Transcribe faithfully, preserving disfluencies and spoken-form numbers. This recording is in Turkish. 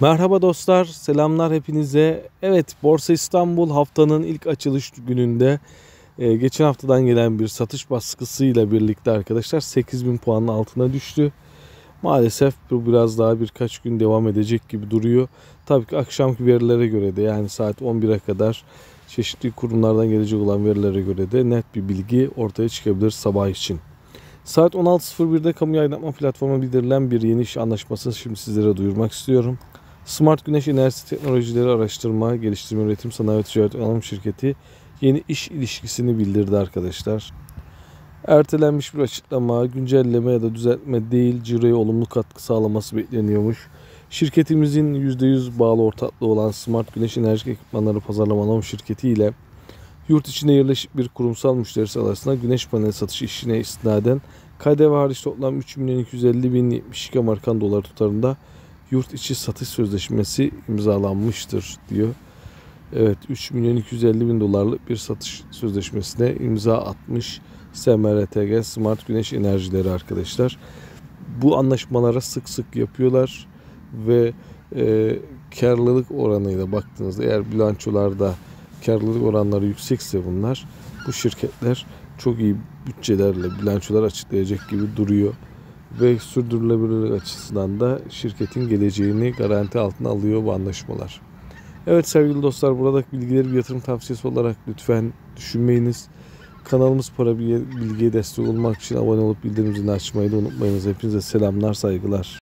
Merhaba dostlar, selamlar hepinize. Evet, Borsa İstanbul haftanın ilk açılış gününde e, geçen haftadan gelen bir satış baskısıyla birlikte arkadaşlar sekiz bin puanın altına düştü. Maalesef bu biraz daha birkaç gün devam edecek gibi duruyor. Tabii ki akşamki verilere göre de, yani saat on bire kadar çeşitli kurumlardan gelecek olan verilere göre de net bir bilgi ortaya çıkabilir sabah için. Saat on altı sıfır birde kamu aydınlatma platformu bildirilen bir yeni iş anlaşmasını şimdi sizlere duyurmak istiyorum. Smart Güneş Enerjisi Teknolojileri Araştırma, Geliştirme, Üretim, Sanayi ve Ticaret Anonim Şirketi yeni iş ilişkisini bildirdi arkadaşlar. Ertelenmiş bir açıklama, güncelleme ya da düzeltme değil, ciroya olumlu katkı sağlaması bekleniyormuş. Şirketimizin yüzde yüz bağlı ortaklığı olan Smart Güneş Enerji Ekipmanları Pazarlama Anonim Şirketi ile yurt içinde yerleşik bir kurumsal müşterisi arasında güneş paneli satış işine istinaden K D V hariç toplam üç milyon iki yüz elli bin yetmiş iki Amerikan doları tutarında yurt içi satış sözleşmesi imzalanmıştır diyor. Evet, üç milyon iki yüz elli bin dolarlık bir satış sözleşmesine imza atmış S M R T G Smart Güneş Enerjileri arkadaşlar. Bu anlaşmalara sık sık yapıyorlar ve e, karlılık oranıyla baktığınızda, eğer bilançolarda karlılık oranları yüksekse bunlar, bu şirketler çok iyi bütçelerle bilançolar açıklayacak gibi duruyor. Ve sürdürülebilirlik açısından da şirketin geleceğini garanti altına alıyor bu anlaşmalar. Evet sevgili dostlar, buradaki bilgileri bir yatırım tavsiyesi olarak lütfen düşünmeyiniz. Kanalımız para bilgiye destek olmak için abone olup bildirim zilini açmayı da unutmayınız. Hepinize selamlar, saygılar.